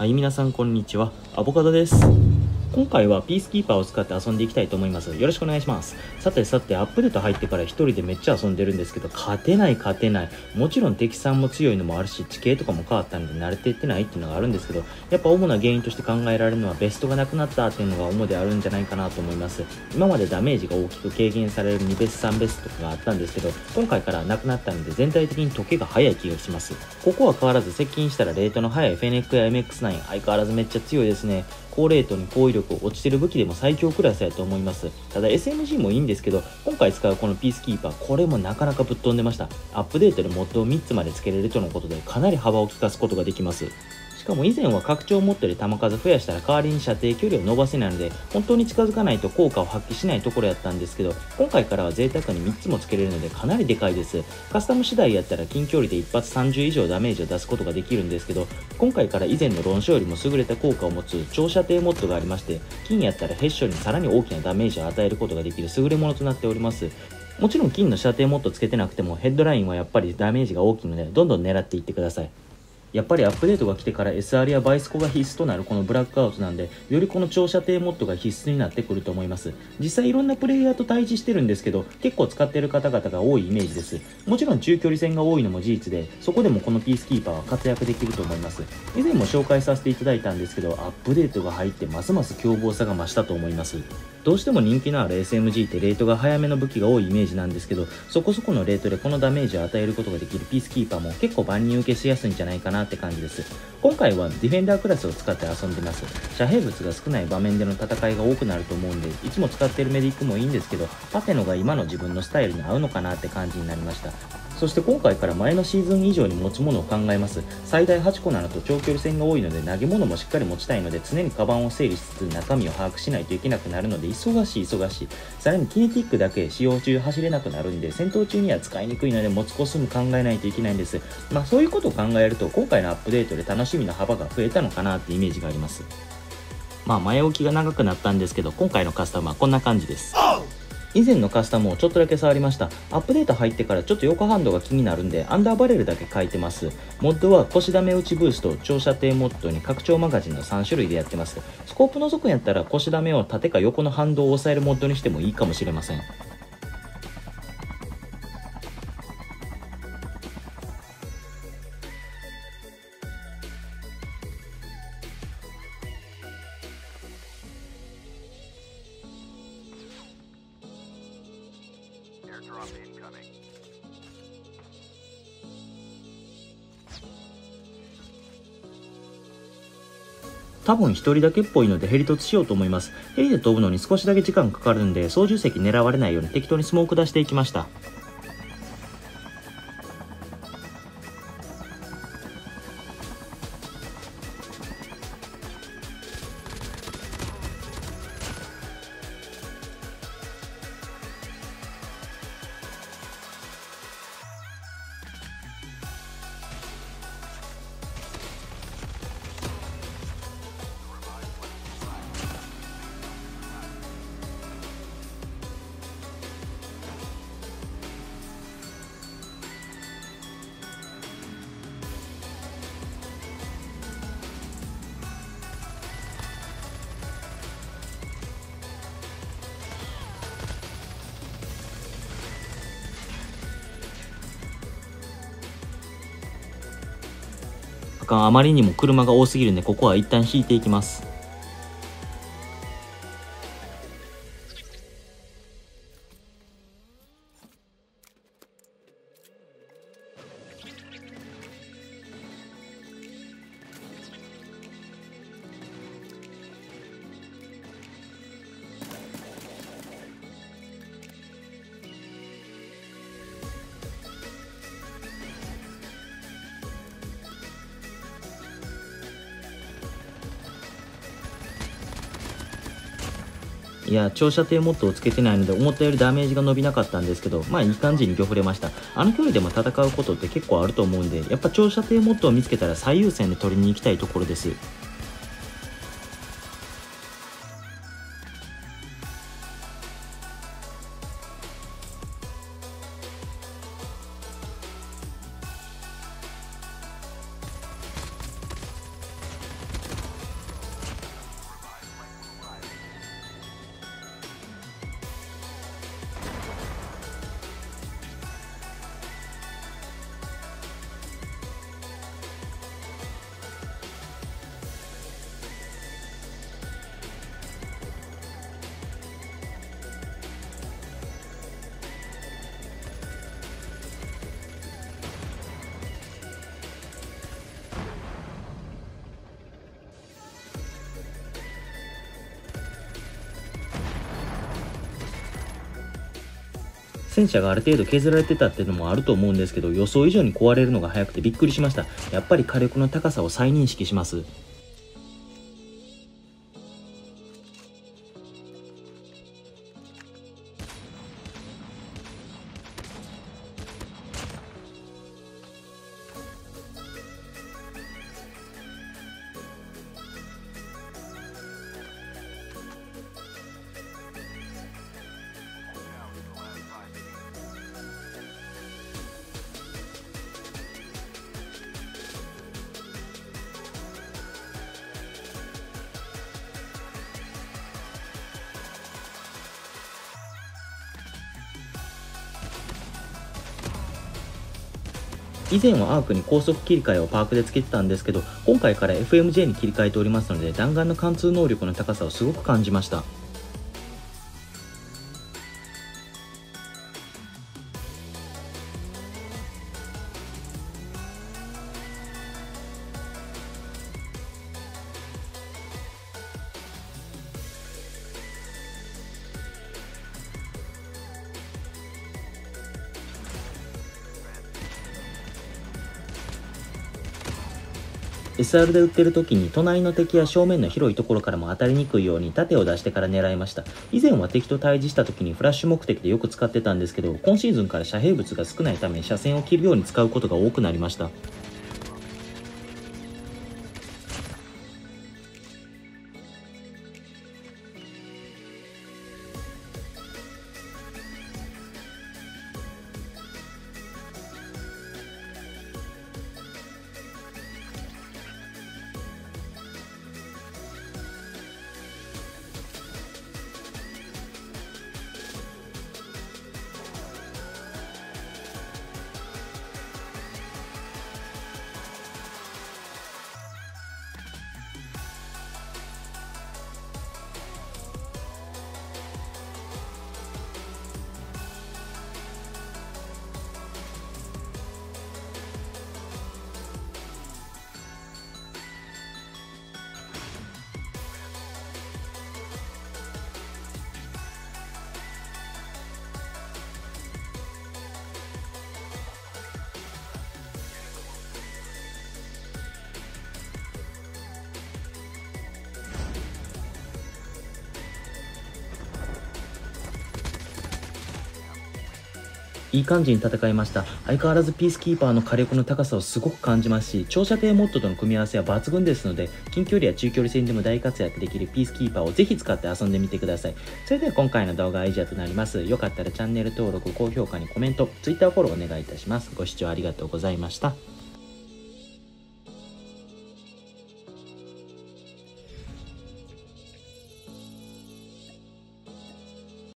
はい、皆さんこんにちは。アボカドです。今回はピースキーパーを使って遊んでいきたいと思います。よろしくお願いします。さて、アップデート入ってから一人でめっちゃ遊んでるんですけど、勝てない。もちろん敵さんも強いのもあるし、地形とかも変わったので慣れていってないっていうのがあるんですけど、やっぱ主な原因として考えられるのはベストがなくなったっていうのが主であるんじゃないかなと思います。今までダメージが大きく軽減される2ベス3ベスとかがあったんですけど、今回からなくなったので全体的に時計が早い気がします。ここは変わらず接近したらレートの速いフェネックや MX9、相変わらずめっちゃ強いですね。高レートに高威力、落ちてる武器でも最強クラスやと思います。ただ SMG もいいんですけど、今回使うこのピースキーパー、これもなかなかぶっ飛んでました。アップデートでモッドを3つまで付けれるとのことで、かなり幅を利かすことができます。しかも以前は拡張モッドで弾数増やしたら代わりに射程距離を伸ばせないので、本当に近づかないと効果を発揮しないところやったんですけど、今回からは贅沢に3つも付けれるのでかなりでかいです。カスタム次第やったら近距離で一発30以上ダメージを出すことができるんですけど、今回から以前の論書よりも優れた効果を持つ長射程モッドがありまして、金やったらヘッションにさらに大きなダメージを与えることができる優れものとなっております。もちろん金の射程モッドつけてなくてもヘッドラインはやっぱりダメージが大きいので、どんどん狙っていってください。やっぱりアップデートが来てから SR やバイスコが必須となるこのブラックアウトなんで、よりこの長射程モッドが必須になってくると思います。実際いろんなプレイヤーと対峙してるんですけど、結構使っている方々が多いイメージです。もちろん中距離戦が多いのも事実で、そこでもこのピースキーパーは活躍できると思います。以前も紹介させていただいたんですけど、アップデートが入ってますます凶暴さが増したと思います。どうしても人気のある SMG ってレートが早めの武器が多いイメージなんですけど、そこそこのレートでこのダメージを与えることができるピースキーパーも結構万人受けしやすいんじゃないかなって感じです。今回はディフェンダークラスを使って遊んでます。遮蔽物が少ない場面での戦いが多くなると思うんで、いつも使っているメディックもいいんですけど、パテノが今の自分のスタイルに合うのかなって感じになりました。そして今回から前のシーズン以上に持ち物を考えます。最大8個なのと長距離戦が多いので、投げ物もしっかり持ちたいので、常にカバンを整理しつつ中身を把握しないといけなくなるので、忙しい。さらにキネティックだけ使用中走れなくなるんで、戦闘中には使いにくいので持つ個数も考えないといけないんです。そういうことを考えると、今回のアップデートで楽しみの幅が増えたのかなってイメージがあります。前置きが長くなったんですけど、今回のカスタムはこんな感じです。以前のカスタムをちょっとだけ触りました。アップデート入ってからちょっと横ハンドが気になるんで、アンダーバレルだけ書いてます。モッドは腰ダメ打ちブースト、長射程モッドに拡張マガジンの3種類でやってます。スコープ除くんやったら腰ダメを縦か横の反動を抑えるモッドにしてもいいかもしれません。多分一人だけっぽいのでヘリ突しようと思います。ヘリで飛ぶのに少しだけ時間かかるんで、操縦席狙われないように適当にスモーク出していきました。あまりにも車が多すぎるんで、ここは一旦引いていきます。いや、長射程モッドをつけてないので思ったよりダメージが伸びなかったんですけど、いい感じに漁れました。あの距離でも戦うことって結構あると思うんで、やっぱ長射程モッドを見つけたら最優先で取りに行きたいところです。 戦車がある程度削られてたっていうのもあると思うんですけど、予想以上に壊れるのが早くてびっくりしました。やっぱり火力の高さを再認識します。以前はアークに高速切り替えをパークでつけてたんですけど、今回から FMJ に切り替えておりますので、弾丸の貫通能力の高さをすごく感じました。SR で撃ってる時に隣の敵や正面の広いところからも当たりにくいように盾を出してから狙いました。以前は敵と対峙した時にフラッシュ目的でよく使ってたんですけど、今シーズンから遮蔽物が少ないため車線を切るように使うことが多くなりました。いい感じに戦いました。相変わらずピースキーパーの火力の高さをすごく感じますし、長射程モッドとの組み合わせは抜群ですので、近距離や中距離戦でも大活躍できるピースキーパーをぜひ使って遊んでみてください。それでは今回の動画は以上となります。よかったらチャンネル登録、高評価にコメント、Twitter フォローお願いいたします。ご視聴ありがとうございました。